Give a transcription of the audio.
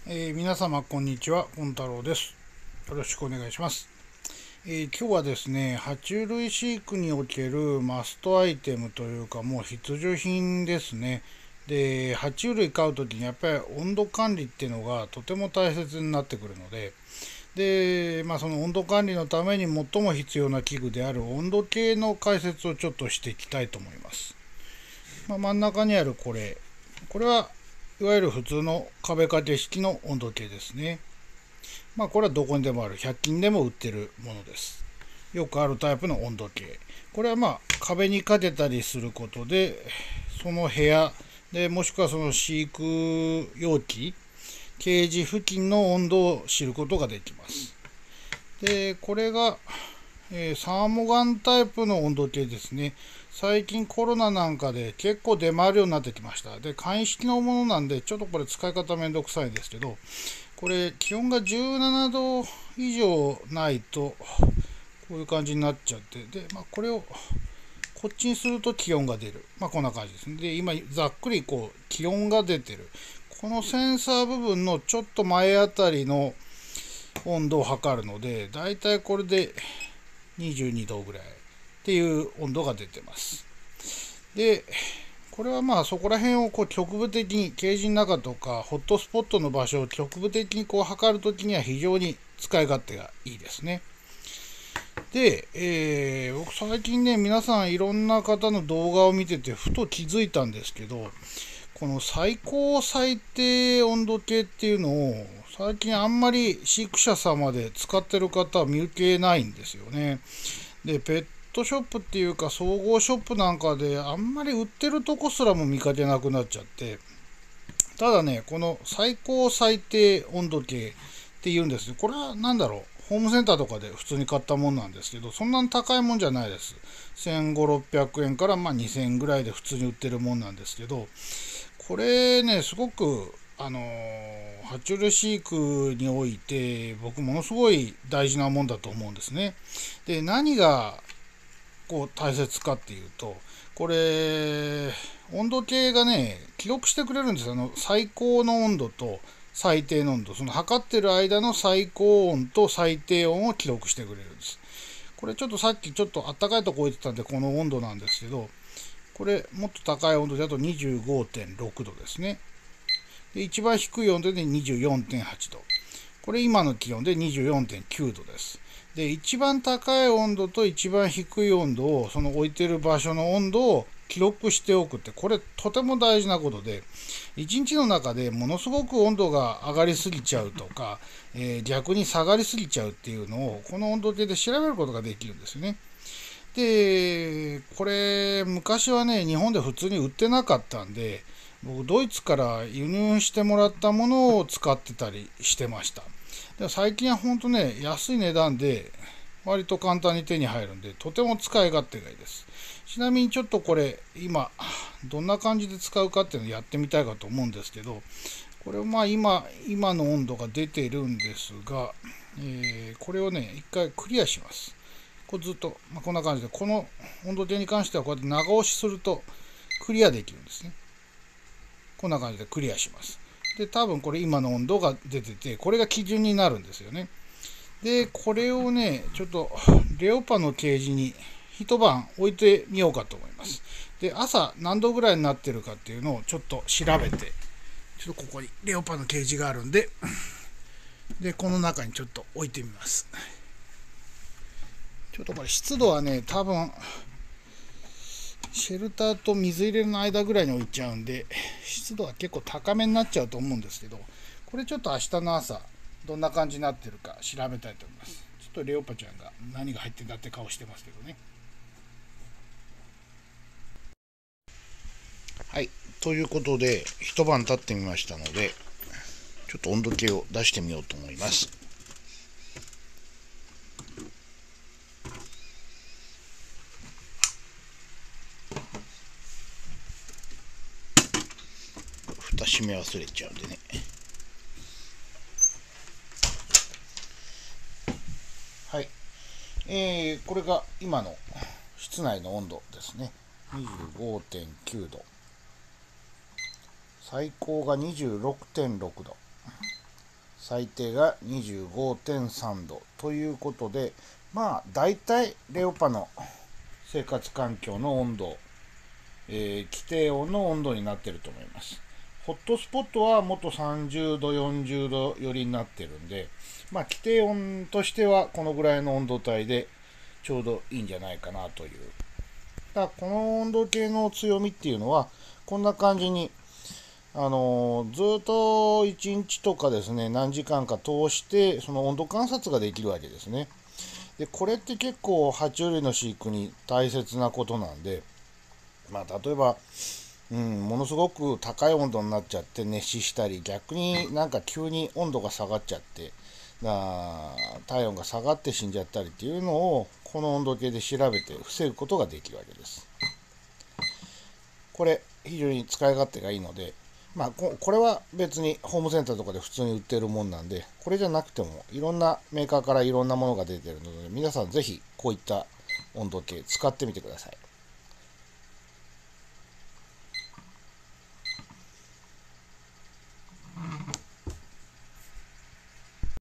皆様こんにちは、権太郎です。よろしくお願いします。今日はですね、爬虫類飼育におけるマストアイテムというかもう必需品ですね。で、爬虫類飼うときにやっぱり温度管理っていうのがとても大切になってくるので、その温度管理のために最も必要な器具である温度計の解説をちょっとしていきたいと思います。真ん中にあるこれはいわゆる普通の壁掛け式の温度計ですね。これはどこにでもある、100均でも売ってるものです。よくあるタイプの温度計。これは壁にかけたりすることで、その部屋でもしくはその飼育容器、ケージ付近の温度を知ることができます。で、これが、サーモガンタイプの温度計ですね。最近コロナなんかで結構出回るようになってきました。で、簡易式のものなんで、ちょっとこれ使い方めんどくさいんですけど、これ気温が17度以上ないと、こういう感じになっちゃって、で、これをこっちにすると気温が出る。こんな感じですね。で、今、ざっくり気温が出てる。このセンサー部分のちょっと前あたりの温度を測るので、だいたいこれで22度ぐらいっていう温度が出てます。で、これはそこら辺を局部的にケージの中とかホットスポットの場所を局部的に測るときには非常に使い勝手がいいですね。で、僕最近ね、皆さんいろんな方の動画を見ててふと気づいたんですけど、この最高最低温度計っていうのを最近あんまり飼育者様で使ってる方は見受けないんですよね。で、ペットショップっていうか総合ショップなんかであんまり売ってるとこすらも見かけなくなっちゃって、ただね、この最高最低温度計っていうんです。これは何だろう。ホームセンターとかで普通に買ったもんなんですけど、そんなに高いもんじゃないです。1500、600円から2000円ぐらいで普通に売ってるもんなんですけど、これね、すごく、爬虫類飼育において、僕ものすごい大事なもんだと思うんですね。で、何が大切かっていうと、これ、温度計がね、記録してくれるんですよ。最高の温度と最低の温度。その測ってる間の最高温と最低温を記録してくれるんです。これちょっとさっきちょっと暖かいとこ置いてたんで、この温度なんですけど、これもっと高い温度だと 25.6 度ですね。で、一番低い温度で 24.8 度。これ今の気温で 24.9 度です。で、一番高い温度と一番低い温度を、その置いてる場所の温度を記録しておくって、これとても大事なことで、一日の中でものすごく温度が上がりすぎちゃうとか、逆に下がりすぎちゃうっていうのを、この温度計で調べることができるんですよね。で、これ、昔はね、日本で普通に売ってなかったんで、僕、ドイツから輸入してもらったものを使ってたりしてました。で最近は本当ね、安い値段で割と簡単に手に入るんで、とても使い勝手がいいです。ちなみにちょっとこれ、今、どんな感じで使うかっていうのをやってみたいかと思うんですけど、これを今の温度が出てるんですが、これをね、一回クリアします。ずっと、こんな感じで、この温度計に関してはこうやって長押しするとクリアできるんですね。こんな感じでクリアします。で、多分これ今の温度が出てて、これが基準になるんですよね。で、これをね、ちょっとレオパのケージに一晩置いてみようかと思います。で、朝何度ぐらいになってるかっていうのをちょっと調べて、ちょっとここにレオパのケージがあるんで、で、この中にちょっと置いてみます。ちょっとこれ湿度はね、多分、シェルターと水入れの間ぐらいに置いちゃうんで、湿度は結構高めになっちゃうと思うんですけど、これちょっと明日の朝、どんな感じになってるか調べたいと思います。ちょっとレオパちゃんが何が入ってんだって顔してますけどね。はい、ということで、一晩経ってみましたので、ちょっと温度計を出してみようと思います。蓋閉め忘れちゃうんでね。はい。これが今の室内の温度ですね。25.9 度。最高が26.6 度。 最低が 25.3 度ということで、だいたいレオパの生活環境の温度、規定温の温度になっていると思います。ホットスポットはもっと30度、40度よりになってるんで、規定温としてはこのぐらいの温度帯でちょうどいいんじゃないかなという。だからこの温度計の強みっていうのは、こんな感じに、ずっと1日とかですね、何時間か通して、その温度観察ができるわけですね。で、これって結構、爬虫類の飼育に大切なことなんで、例えば、ものすごく高い温度になっちゃって熱死したり、逆になんか急に温度が下がっちゃって、体温が下がって死んじゃったりっていうのを、この温度計で調べて防ぐことができるわけです。これ、非常に使い勝手がいいので、これは別にホームセンターとかで普通に売ってるもんなんで、これじゃなくてもいろんなメーカーからいろんなものが出てるので、皆さんぜひこういった温度計使ってみてください。